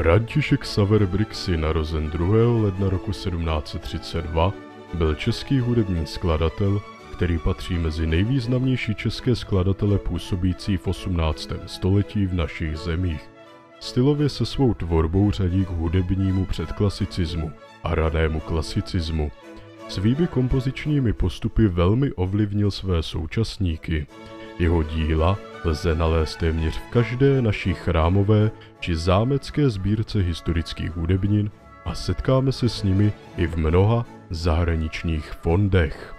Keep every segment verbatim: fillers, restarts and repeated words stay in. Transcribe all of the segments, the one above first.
František Xaver Brixy, narozen druhého ledna roku sedmnáct set třicet dva, byl český hudební skladatel, který patří mezi nejvýznamnější české skladatele působící v osmnáctém století v našich zemích. Stylově se svou tvorbou řadí k hudebnímu předklasicismu a ranému klasicismu. Svými kompozičními postupy velmi ovlivnil své současníky. Jeho díla lze nalézt téměř v každé naší chrámové či zámecké sbírce historických hudebnin a setkáme se s nimi i v mnoha zahraničních fondech.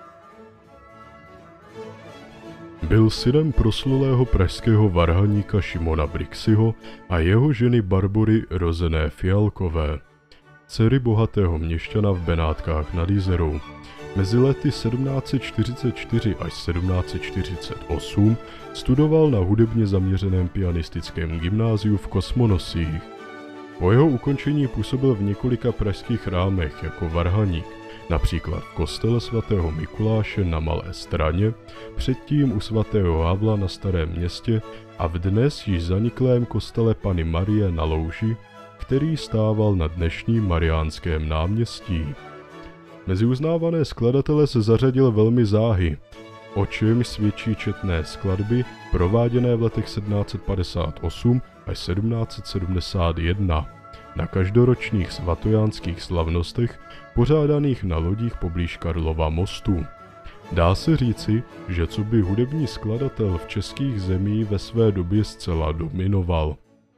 Byl synem proslulého pražského varhaníka Šimona Brixyho a jeho ženy Barbory rozené Fialkové, dcery bohatého měšťana v Benátkách nad Jizerou. Mezi lety sedmnáct set čtyřicet čtyři až sedmnáct set čtyřicet osm studoval na hudebně zaměřeném pianistickém gymnáziu v Kosmonosích. Po jeho ukončení působil v několika pražských chrámech jako varhaník, například v kostele svatého Mikuláše na Malé Straně, předtím u svatého Havla na Starém Městě a v dnes již zaniklém kostele Panny Marie na Louži, který stával na dnešním Mariánském náměstí. Mezi uznávané skladatele se zařadil velmi záhy, o čemž svědčí četné skladby prováděné v letech sedmnáct set padesát osm až sedmnáct set sedmdesát jedna na každoročních svatojánských slavnostech pořádaných na lodích poblíž Karlova mostu. Dá se říci, že coby hudební skladatel v českých zemích ve své době zcela dominoval.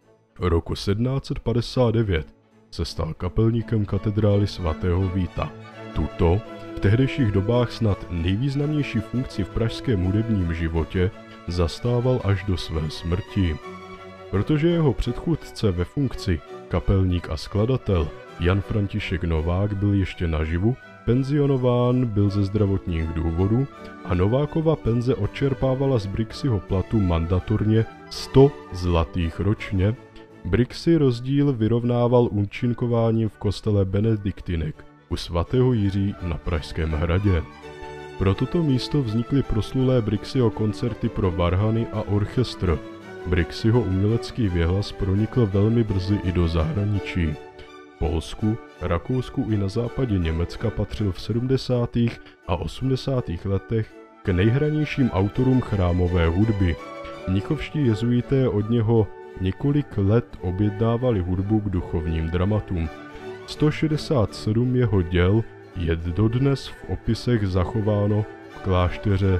Roku sedmnáct set padesát devět se stal kapelníkem katedrály svatého Víta. Tuto, v tehdejších dobách snad nejvýznamnější funkci v pražském hudebním životě, zastával až do své smrti. Protože jeho předchůdce ve funkci, kapelník a skladatel, Jan František Novák, byl ještě naživu, penzionován byl ze zdravotních důvodů a Novákova penze odčerpávala z Brixyho platu mandatorně sto zlatých ročně, Brixy rozdíl vyrovnával účinkováním v kostele Benediktinek u svatého Jiří na Pražském hradě. Pro toto místo vznikly proslulé Brixyho koncerty pro varhany a orchestr. Brixyho umělecký věhlas pronikl velmi brzy i do zahraničí. V Polsku, Rakousku i na západě Německa patřil v sedmdesátých a osmdesátých letech k nejhranějším autorům chrámové hudby. Mnichovští jezuité od něho několik let objednávali hudbu k duchovním dramatům. sto šedesát sedm jeho děl je dodnes v opisech zachováno v klášteře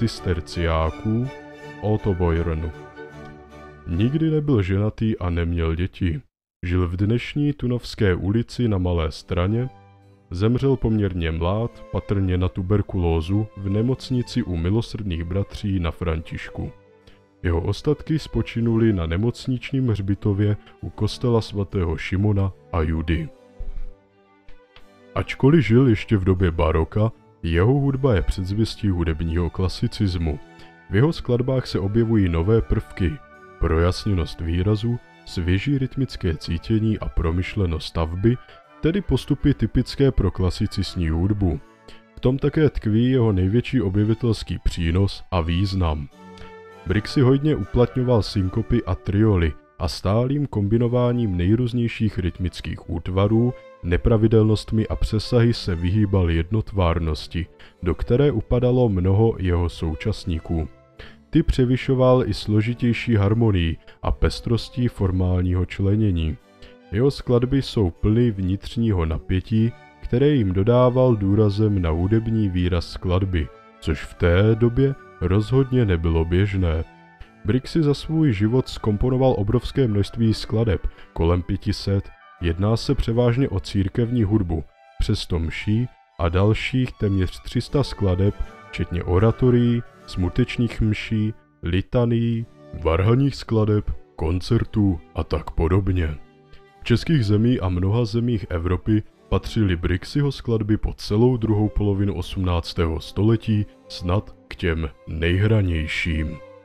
cisterciáků Ottoboirenu. Nikdy nebyl ženatý a neměl děti. Žil v dnešní Tunovské ulici na Malé Straně, zemřel poměrně mlád, patrně na tuberkulózu, v nemocnici u Milosrdných bratří na Františku. Jeho ostatky spočinuly na nemocničním hřbitově u kostela svatého Šimona a Judy. Ačkoliv žil ještě v době baroka, jeho hudba je předzvěstí hudebního klasicismu. V jeho skladbách se objevují nové prvky, projasněnost výrazu, svěží rytmické cítění a promyšlenost stavby, tedy postupy typické pro klasicistní hudbu. V tom také tkví jeho největší objevitelský přínos a význam. Brixy hodně uplatňoval synkopy a trioly a stálým kombinováním nejrůznějších rytmických útvarů, nepravidelnostmi a přesahy se vyhýbal jednotvárnosti, do které upadalo mnoho jeho současníků. Ty převyšoval i složitější harmonii a pestrostí formálního členění. Jeho skladby jsou plny vnitřního napětí, které jim dodával důrazem na hudební výraz skladby, což v té době rozhodně nebylo běžné. Brixy za svůj život zkomponoval obrovské množství skladeb, kolem pěti set, jedná se převážně o církevní hudbu, přesto mší a dalších téměř tři sta skladeb, včetně oratorií, smutečných mší, litanií, varhanních skladeb, koncertů a tak podobně. V českých zemích a mnoha zemích Evropy patřily Brixyho skladby po celou druhou polovinu osmnáctého století snad k těm nejhranějším.